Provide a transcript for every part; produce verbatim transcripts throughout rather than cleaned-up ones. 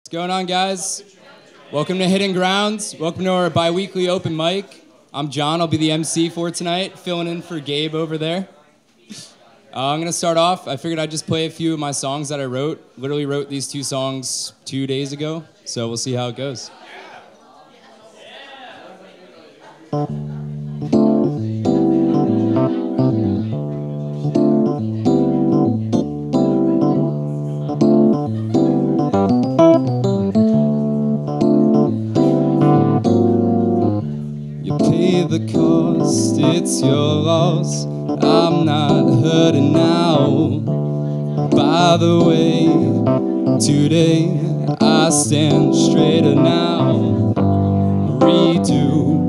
What's going on, guys? Welcome to Hidden Grounds. Welcome to our Biweekly Open Mic. I'm John. I'll be the M C for tonight, filling in for Gabe over there. Uh, I'm going to start off. I figured I'd just play a few of my songs that I wrote. Literally wrote these two songs two days ago, so we'll see how it goes. The cost, it's your loss. I'm not hurting now. By the way, today I stand straighter now. Redo,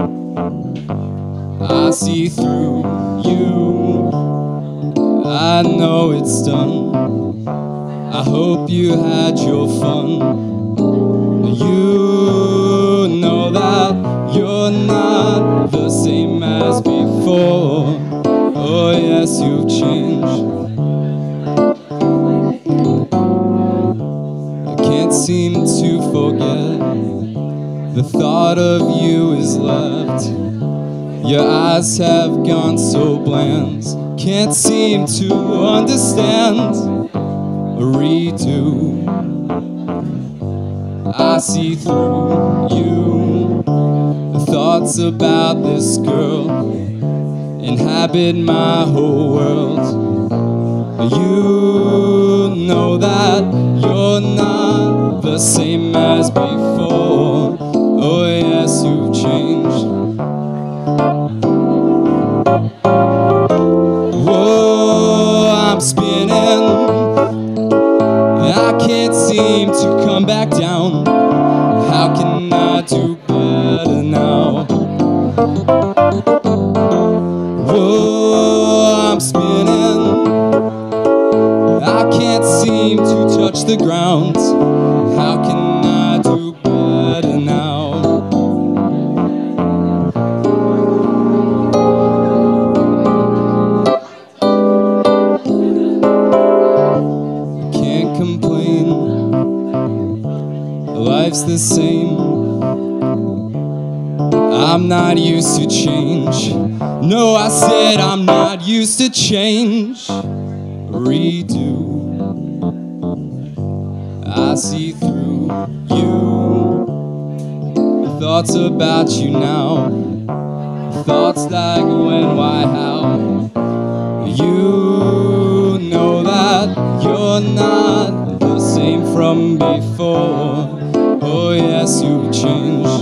I see through you. I know it's done. I hope you had your fun. You know that you're not the same as before. Oh yes, you've changed. I can't seem to forget. The thought of you is left. Your eyes have gone so bland. Can't seem to understand. Redo, I see through you. The thoughts about this girl inhabit my whole world. You know that you're not the same as before. Oh yes, you've changed. Whoa, I'm spinning. I can't seem to come back down. How can I do better now? Whoa, I'm spinning. I can't seem to touch the ground. How can I do better now? Can't complain. Life's the same. I'm not used to change. No, I said I'm not used to change. Redo, I see through you. Thoughts about you now. Thoughts like when, why, how. You know that you're not the same from before. Oh yes, you've changed.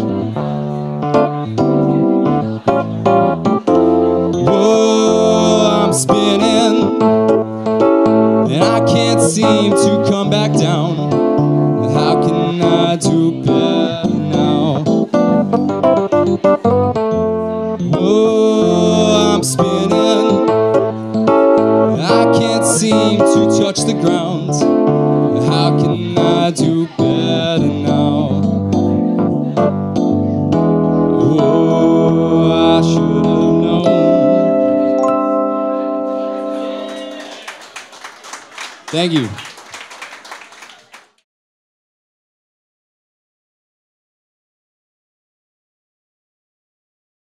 Whoa, I'm spinning, and I can't seem to come back down. How can I do better now? Whoa, I'm spinning, I can't seem to touch the ground. How can I do better now? Whoa, I should have known. Thank you.